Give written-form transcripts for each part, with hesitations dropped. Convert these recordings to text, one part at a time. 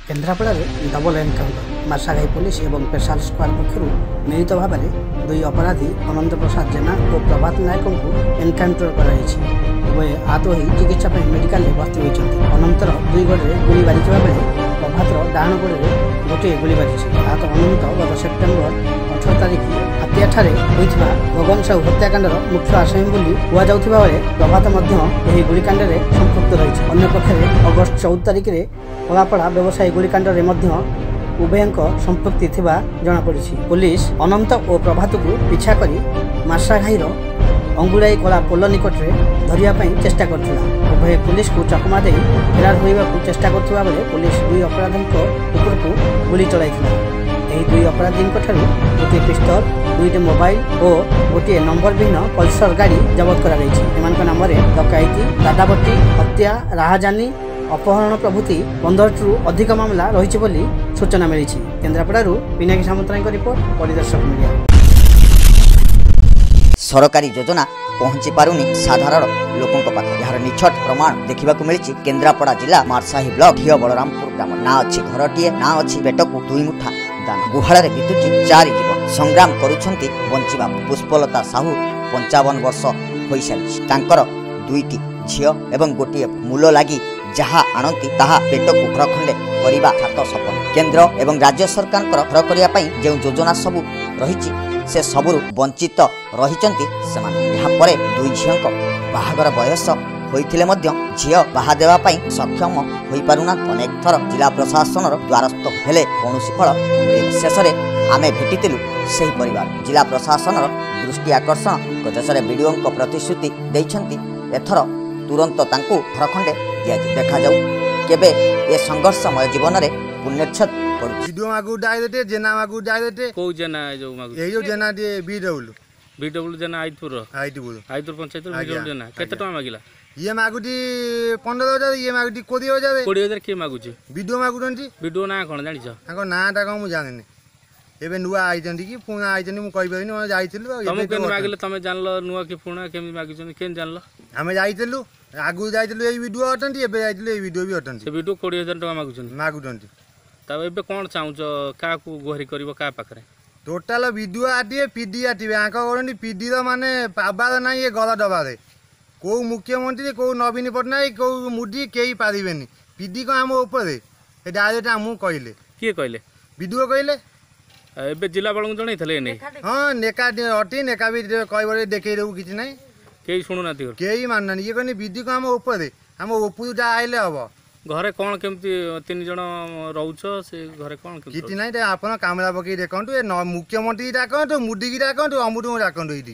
Kendrapara double encounter Marshaghai police और special squad पक्षर मिलित भाव में दुई अपराधी अनंत प्रसाद जेना और प्रभात नायक को एनकाउंटर कर आहत हो चिकित्सा मेडिकल भर्ती होती। अनंतर दुई गोड़े गुली बाजी बेले प्रभातर डाण गोड़े गोटे गुली बाजी। आहत अनंत गत सेप्टेम्बर 18 तारिख हातियाठारे होइथिबा गगन साहू हत्याकांडर मुख्य आसामी बोली हुआ बेले प्रभात गुलिकांड में संपृक्त रही। अन्य पक्षरे अगस्त 14 तारिख में कलापड़ा व्यवसायी गुलिकांड में उभयंक संपृक्ति थिबा जଣା पड़िछि। पुलिस अनंत और प्रभात को पिछा करी मार्शाघाईर अंगुड़ाई कला पोल निकट में धरिया चेष्टा करथिला। उभय पुलिस को चकमा दे फेरार होइबा चेष्टा करथिबा बेले पुलिस दुई अपराधीक ऊपर को गुली चलाइथिला। एही दुई अपराधीक ठारू गोटे पिस्तल, दुईटी मोबाइल और गोटे नंबर विहीन पल्सर गाड़ी जबत करा जायछि। एमानक नाम रे डकायती, दादाबट्टी, हत्या, राहाजानी, अपहरण प्रभृति 15 अधिक मामला रही बोली सूचना मिली। केन्द्रापड़ारू पिनाकी सामंतरायଙ୍କ रिपोर्ट, परिदर्शक मीडिया। सरकारी योजना पहुंची पारुनी साधारण लोकों पाख यार निछट प्रमाण देखा मिली। केन्द्रापड़ा जिला मार्शाही ब्लॉक ढियो बलरामपुर ग्राम ना अच्छी घरटीए ना अच्छी पेट को 2 मुठा दाना गुहाल बितुची 4 जीवन संग्राम करुछंती बंचिबा। पुष्पलता साहू 55 वर्ष हो सारी। तांकर 2टी झियो एवं गोटे मूल लगी जहा आणती ताहा पेट को घर खंडे करवा छात सपन। केंद्र एवं राज्य सरकार घर करने जो योजना सबू रही से सबू वंचित रहिचंती सेमाने। यहाँ परे 2 झीक बाहागर बयस होइथिले मध्य झील बाहा देवा सक्षम होई पारुना। अनेक थर जिला प्रशासन द्वारस्थ हेले कौनसी फल शेष में आमे भेटिथिलु सही परिवार। जिला प्रशासन दृष्टि आकर्षण गजसरे वीडियो प्रतिश्रुति देइछंती एथर तुरंत तांकु घर खंडे देखा जाऊ केबे ए संघर्षमय जीवन रे पुण्यच्छद पड़ु। वीडियो मागु डाय देते जेना मागु डाय देते को जेना जो मागु ए जो जेना दे बीडब्ल्यू जेना आइतपुर पंचायत वीडियो जेना केते टका मागिला? ये मागुटी 15,000, ये मागुटी 20,000 के मागुची वीडियो मागुटंती। वीडियो ना कोन जानि छ? ताको नाटा को मु जानिनी। एबे नुआ आइचंती कि पुना आइचंती मु कहि परिनी। हम जाइथिलु तमे केन मागिले तमे जानलो नुआ कि पुना केमि मागिचन केन जानलो? हमें जाइथिलु आगु जाइथिलु ए वीडियो अटंती। एबे जाइथिलु ए वीडियो भी अटंती। से वीडियो 20,000 टका मागुटंती। तब एबे कोन चाहूछ का को गोहरी करबो का पाखरे? टोटल वीडियो आटिए पीडी आटिबे आंक करनी पीडी द माने पाबाद ना ये गला डबा दे को मुख्यमंत्री को नवीन पटनायक को मुडी केही पारिबेनी। पीडी को हम ऊपर ए डायरेक्ट हमु कहले के कहले वीडियो कहले एबे जिला बळ जणै थले नै। हां नेका अटी नेका भी कहबरे देखै रहू किछ नै केही सुनु नाती केही माननानी। ये कहनी वीडियो को हम ऊपर हम ऊपर जा आइले हबो। घरे कोन केमती 3 जण रहउछ से घरे कोन केमती किति नै आपन कैमरा पकई देखंतु ए मुख्यमंत्री डाकंतु मुडी की डाकंतु अमुटु डाकंतु इडी।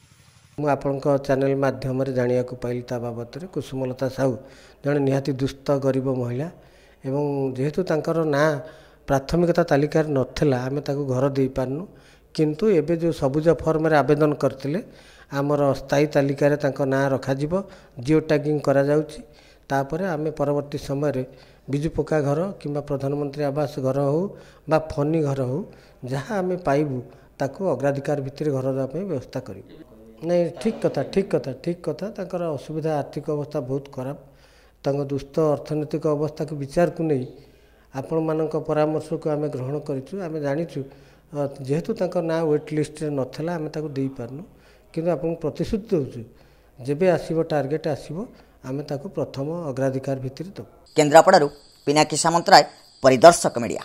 मु आपनक चैनल माध्यम रे जानिया को पाइली ता बाबत रे कुसुमलता साहू जने निहाती दुष्ट गरीब महिला एवं जेहेतु तांकर ना प्राथमिकता तालिका नथिला आमे ताको घर दे पारनु। किंतु एबे जो सबुज फॉर्म रे आवेदन करथिले आमर स्थायी तालिका रे तांको ना रखा जिवो, जियो टैगिंग करा जाउची। तापरे आमे परवर्ती समय रे बिजु पक्का घर किंबा प्रधानमंत्री आवास घर हो बा फनी घर हो जहाँ आमे पाइबू ताको अग्राधिकार भितर घर दा पे व्यवस्था करिबू। नहीं ठीक कथा तांकर असुविधा आर्थिक अवस्था बहुत खराब। तांको दुष्ट अर्थनैतिक अवस्था को विचार को नहीं आपण मानक परामर्श को आमे ग्रहण करिछु। आमे जानिछु जेहेतु तांको ना वेट लिस्ट रे नथला आमे ताको देई पारनु। किंतु आपण प्रतिश्रुति दउछु जेबे आसीबो टार्गेट आसीबो आमे ताको प्रथम अग्राधिकार भितर दो। केन्द्रापड़ारू पिनाकी सामंतराय, परिदर्शक मीडिया।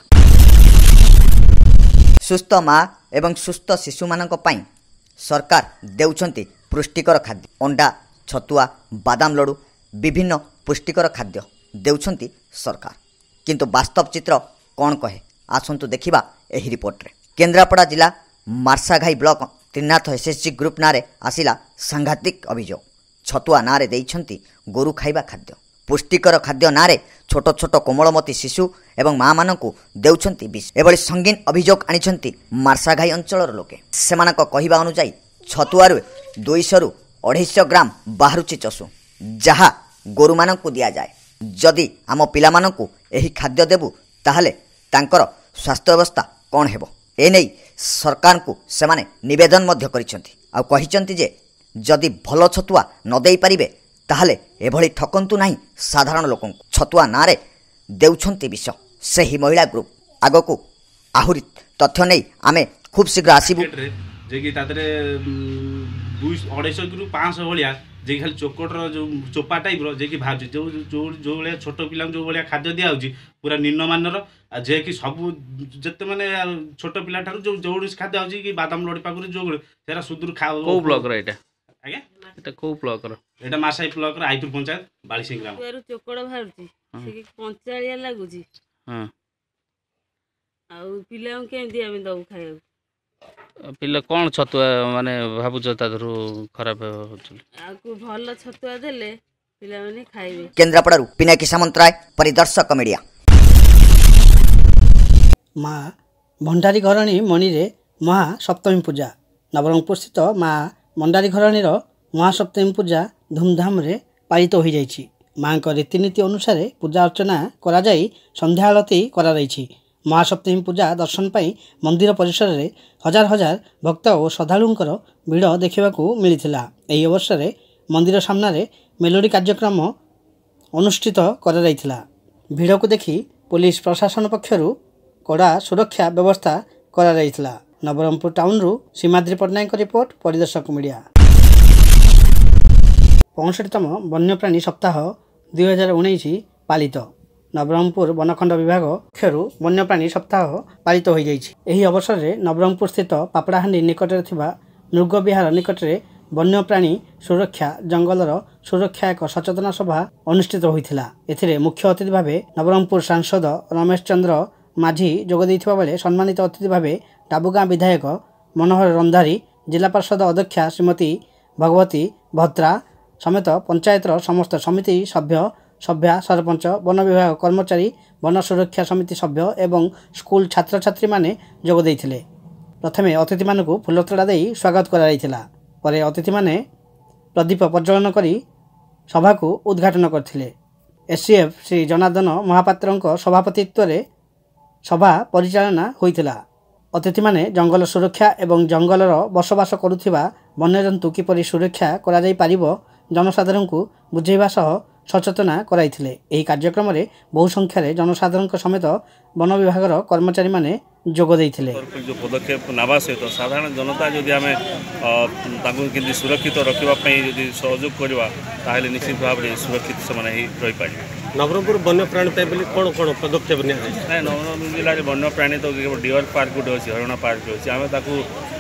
सुस्थ माँ एवं सुस्थ शिशु मानक पई सरकार देउछंती पुष्टिकर खाद्य। अंडा, छतुआ, बादाम लडू विभिन्न पुष्टिकर खाद्य देउछंती सरकार। किंतु वास्तव चित्र कौन कहे आसंतु देखिबा एही रिपोर्ट रे। केन्द्रापड़ा जिला Marshaghai block Trinath SSG group नारे आसिला सांघातिक अभियोग। छतुआ नारे देइछंती गोरु खाइबा खाद्य। पुष्टिकर खाद्य नारे छोट छोट कोमलमती शिशु एवं माँ मानकु देउछंती विष। एभली संगीन अभियोग आनिछंती मार्शाघाई अंचलर लोके। सेमानक कहिबा अनुसार छतुआरु 200 रु 250 ग्राम बाहरुची चसु जहा गोरु मानकु दिया जाए। जदि आम पिला मानकु एही खाद्य देबु ताहले तांकर स्वास्थ्य अवस्था कोन हेबो एनै सरकार को सेमाने निवेदन मध्य करिसंती। आ कहिसंती जे जदि भल छतुआ न देई परिबे ताहले एभली ठकंतु नाही साधारण लोकंकु। छतुआ नारे देउछंती विष। ସେହି ମହିଳା ଗ୍ରୁପ ଆଗକୁ ଆହୁରି ତଥ୍ୟ ନେଇ ଆମେ ଖୁବ୍ ଶୀଘ୍ର ଆସିବୁ। ଯେ କି ତାଦେହରେ 250 ରୁ 500 ଭଳିଆ ଯେ ଖାଲି ଚୋକଟର ଯେଉଁ ଚୋପା ଟାଇପ୍ର ଯେ କି ବାହାରୁଛି ଯେଉଁ ଭଳିଆ ଛୋଟ ପିଲାଙ୍କୁ ଯେଉଁ ଭଳିଆ ଖାଦ୍ୟ ଦିଆହେଉଛି ପୁରା ନିମ୍ନମାନର ଯେ କି ସବୁ ଯେତେ ମାନେ ଛୋଟ ପିଲାଠାରୁ ଯେଉଁ ଖାଦ୍ୟ ହେଉଛି କି ବାଦାମ ଲଡ଼ି ପାଖରୁ ଯେଉଁ ସେଟା ସୁଦୂର କୋଉ ବ୍ଲକର ଏଇଟା? ଆଜ୍ଞା ଏଟା କୋଉ ବ୍ଲକର? ଏଇଟା ମାସାଇ ବ୍ଲକର ଆଇପୁର ପଞ୍ଚାୟତ ବାଳିସିଂ ଗ୍ରାମ। ଚୋକଡ଼ ବାହାରୁଛି ସେ କଞ୍ଚାଳିଆ ଲାଗୁଛି। ଆଉ ପିଲାଙ୍କୁ କେମିତି ଆମେ ଦବୁ ଖାଇବାକୁ? ପିଲା କ'ଣ ଛତୁଆ ମାନେ ଭାବୁଛ ତା ଦେହରୁ ଖରାପ ହେଉଛି? ଆକୁ ଭଲ ଛତୁଆ ଦେଲେ ପିଲାମାନେ ଖାଇବେ। କେନ୍ଦ୍ରାପଡ଼ାରୁ ପିନାକୀ ସାମନ୍ତରାୟ, ପରିଦର୍ଶକ ମିଡ଼ିଆ। ମା ଭଣ୍ଡାରୀ ଘରଣୀ ମଣିରେ ମହାସପ୍ତମୀ ପୂଜା। ନବରଙ୍ଗପୁର ସ୍ଥିତ ମା ଭଣ୍ଡାରୀ ଘରଣୀର ମହାସପ୍ତମୀ ପୂଜା ଧୁମଧାମରେ ପାଳିତ ହୋଇଯାଇଛି। ମାଙ୍କ ରୀତିନୀତି ଅନୁସାରେ ପୂଜା ଅର୍ଚ୍ଚନା କରାଯାଇ ସନ୍ଧ୍ୟା ଆଳତି କରାଯାଇଛି। ମହାସପ୍ତମୀ ପୂଜା ଦର୍ଶନ ପାଇଁ ମନ୍ଦିର ପରିସରରେ ହଜାର ହଜାର ଭକ୍ତ ଓ ଶ୍ରଦ୍ଧାଳୁଙ୍କର ଭିଡ଼ ଦେଖିବାକୁ ମିଳିଥିଲା। ଏହି ଅବସରରେ ମନ୍ଦିର ସାମ୍ନାରେ ମେଲୋଡ଼ି କାର୍ଯ୍ୟକ୍ରମ ଅନୁଷ୍ଠିତ କରାଯାଇଥିଲା। ଭିଡ଼କୁ ଦେଖି ପୋଲିସ ପ୍ରଶାସନ ପକ୍ଷରୁ କଡ଼ା ସୁରକ୍ଷା ବ୍ୟବସ୍ଥା କରାଯାଇଥିଲା। ନବରଙ୍ଗପୁର ଟାଉନରୁ ସୀମାଦ୍ରି ପଟ୍ଟନାୟକଙ୍କ ରିପୋର୍ଟ, ପରିଦର୍ଶକ ମିଡ଼ିଆ। 65ତମ ବନ୍ୟପ୍ରାଣୀ ସପ୍ତାହ 2019 ପାଳିତ। ନବରଙ୍ଗପୁର ବନଖଣ୍ଡ ବିଭାଗ ପକ୍ଷରୁ ବନ୍ୟପ୍ରାଣୀ ସପ୍ତାହ ପାଳିତ ହୋଇଯାଇଛି। ଏହି ଅବସରରେ ନବରଙ୍ଗପୁର ସ୍ଥିତ ପାପଡ଼ାହାଣ୍ଡି ନିକଟରେ ଥିବା ମୃଗବିହାର ନିକଟରେ ବନ୍ୟପ୍ରାଣୀ ସୁରକ୍ଷା ଜଙ୍ଗଲର ସୁରକ୍ଷା ଏକ ସଚେତନା ସଭା ଅନୁଷ୍ଠିତ ହୋଇଥିଲା। ଏଥିରେ ମୁଖ୍ୟ ଅତିଥି ଭାବେ ନବରଙ୍ଗପୁର ସାଂସଦ ରମେଶ ଚନ୍ଦ୍ର ମାଝୀ ଯୋଗ ଦେଇଥିବା ବେଳେ ସମ୍ମାନିତ ଅତିଥି ଭାବେ ଡାବୁଗାଁ ବିଧାୟକ ମନୋହର ରନ୍ଧାରୀ, ଜିଲ୍ଲା ପରିଷଦ ଅଧ୍ୟକ୍ଷା ଶ୍ରୀମତୀ ଭଗବତୀ ଭତ୍ରା ସମେତ ପଞ୍ଚାୟତର ସମସ୍ତ ସମିତି ସଭ୍ୟ, ସଭ୍ୟା, ସରପଞ୍ଚ, ବନ ବିଭାଗ କର୍ମଚାରୀ, ବନ ସୁରକ୍ଷା ସମିତି ସଭ୍ୟ ଏବଂ ସ୍କୁଲ ଛାତ୍ରଛାତ୍ରୀମାନେ ଯୋଗ ଦେଇଥିଲେ। ପ୍ରଥମେ ଅତିଥିମାନଙ୍କୁ ଫୁଲତୋଡ଼ା ଦେଇ ସ୍ୱାଗତ କରାଯାଇଥିଲା। ପରେ ଅତିଥିମାନେ ପ୍ରଦୀପ ପ୍ରଜ୍ୱଳନ କରି ସଭାକୁ ଉଦ୍ଘାଟନ କରିଥିଲେ। ଏସ୍ସିଏଫ୍ ଶ୍ରୀ ଜନାର୍ଦ୍ଦନ ମହାପାତ୍ରଙ୍କ ସଭାପତିତ୍ୱରେ ସଭା ପରିଚାଳନା ହୋଇଥିଲା। ଅତିଥିମାନେ ଜଙ୍ଗଲ ସୁରକ୍ଷା ଏବଂ ଜଙ୍ଗଲର ବସବାସ କରୁଥିବା ବନ୍ୟଜନ୍ତୁ କିପରି ସୁରକ୍ଷା କରାଯାଇପାରିବ ଜନସାଧାରଣଙ୍କୁ ବୁଝାଇବା ସହ ସଚେତନା କରାଇଥିଲେ। ଏହି କାର୍ଯ୍ୟକ୍ରମରେ ବହୁ ସଂଖ୍ୟାରେ ଜନସାଧାରଣଙ୍କ ସମେତ ବନ ବିଭାଗର କର୍ମଚାରୀମାନେ ଯୋଗ ଦେଇଥିଲେ। ଯେଉଁ ପଦକ୍ଷେପ ନେବା ସହିତ ସାଧାରଣ ଜନତା ଯଦି ଆମେ ତାଙ୍କୁ କେମିତି ସୁରକ୍ଷିତ ରଖିବା ପାଇଁ ଯଦି ସହଯୋଗ କରିବା ତାହେଲେ ନିଶ୍ଚିତ ଭାବରେ ସୁରକ୍ଷିତ ସେମାନେ ରହିପାରିବେ। ନବରଙ୍ଗପୁର ବନ୍ୟପ୍ରାଣୀ ପାଇଁ ବୋଲି କ'ଣ କ'ଣ ପଦକ୍ଷେପ ନିଆଯାଇଛି? ନାଇଁ, ନବରଙ୍ଗପୁର ଜିଲ୍ଲାରେ ବନ୍ୟପ୍ରାଣୀ ତ ଡିଅର୍ ପାର୍କ ଗୋଟେ ଅଛି, ହରିଣ ପାର୍କ ଅଛି। ଆମେ ତାକୁ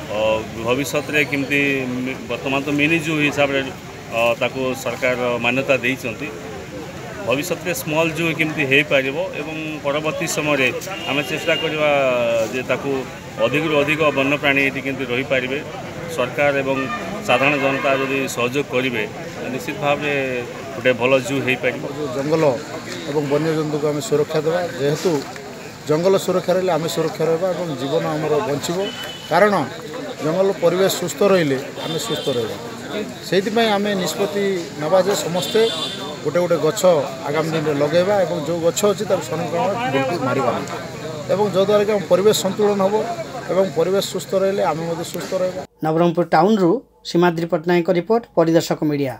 ଭବିଷ୍ୟତରେ କେମିତି ବର୍ତ୍ତମାନ ତ ମିନି ଜୁ ହିସାବରେ ତାକୁ ସରକାର ମାନ୍ୟତା ଦେଇଛନ୍ତି। ଭବିଷ୍ୟତରେ ସ୍ମଲ୍ ଜୁ କେମିତି ହେଇପାରିବ ଏବଂ ପରବର୍ତ୍ତୀ ସମୟରେ ଆମେ ଚେଷ୍ଟା କରିବା ଯେ ତାକୁ ଅଧିକରୁ ଅଧିକ ବନ୍ୟପ୍ରାଣୀ ଏଠି କେମିତି ରହିପାରିବେ। ସରକାର ଏବଂ ସାଧାରଣ ଜନତା ଯଦି ସହଯୋଗ କରିବେ ନିଶ୍ଚିତ ଭାବରେ ଗୋଟେ ଭଲ ଜୁ ହେଇପାରିବ। ଜଙ୍ଗଲ ଏବଂ ବନ୍ୟଜନ୍ତୁକୁ ଆମେ ସୁରକ୍ଷା ଦେବା, ଯେହେତୁ ଜଙ୍ଗଲ ସୁରକ୍ଷା ରହିଲେ ଆମେ ସୁରକ୍ଷା ରହିବା ଏବଂ ଜୀବନ ଆମର ବଞ୍ଚିବ। କାରଣ ଜଙ୍ଗଲ ପରିବେଶ ସୁସ୍ଥ ରହିଲେ ଆମେ ସୁସ୍ଥ ରହିବା। ସେଇଥିପାଇଁ ଆମେ ନିଷ୍ପତ୍ତି ନେବା ଯେ ସମସ୍ତେ ଗୋଟେ ଗୋଟେ ଗଛ ଆଗାମୀ ଦିନରେ ଲଗାଇବା ଏବଂ ଯେଉଁ ଗଛ ଅଛି ତାକୁ ସଂରକ୍ଷଣ ବିଲକୁଲ ମାରିବା ନାହିଁ ଏବଂ ଯଦ୍ୱାରା କି ଆମ ପରିବେଶ ସନ୍ତୁଳନ ହେବ ଏବଂ ପରିବେଶ ସୁସ୍ଥ ରହିଲେ ଆମେ ମଧ୍ୟ ସୁସ୍ଥ ରହିବା। ନବରଙ୍ଗପୁର ଟାଉନରୁ ସୀମାଦ୍ରି ପଟ୍ଟନାୟକଙ୍କ ରିପୋର୍ଟ, ପରିଦର୍ଶକ ମିଡ଼ିଆ।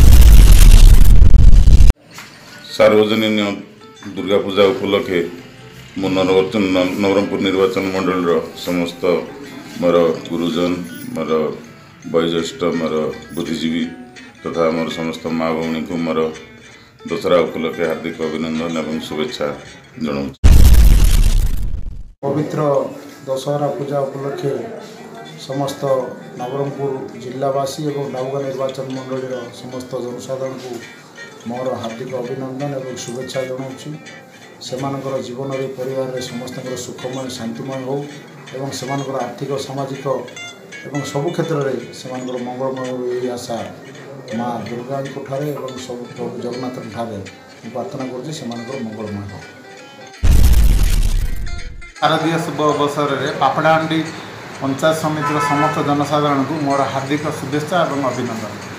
सार्वजनिक दुर्गा पूजा उपलक्षे मो नवरंगपुर निर्वाचन मंडल समस्त मोर गुरुजन, मोर वयोज्येष्ठ, मोर बुद्धिजीवी तथा मोर समस्त माँ भौणी को मोर दशहरा उपलक्षे हार्दिक अभिनंदन एवं शुभेच्छा जनाऊँ। पवित्र दशहरा पूजा उपलक्षे समस्त नवरंगपुर जिलावासी और डाबुगां निर्वाचन मंडल समस्त जनसाधारण को मोर हार्दिक अभिनंदन और शुभेच्छा जनाऊँ। सेमानकर जीवन में परिवार में समस्त सुखमय शांतिमय हो एवं सेमानकर आर्थिक सामाजिक एवं सबु क्षेत्र में सेमानकर मंगलमय हो यही आशा माँ दुर्गा ठारे एवं सब प्रभु जगन्नाथ ठारे प्रार्थना कर मंगलमय हो। शारदीय शुभ अवसर में पापड़ाहांडी पंचायत समितिर समस्त जनसाधारण को मोर हार्दिक शुभेच्छा और अभिनंदन।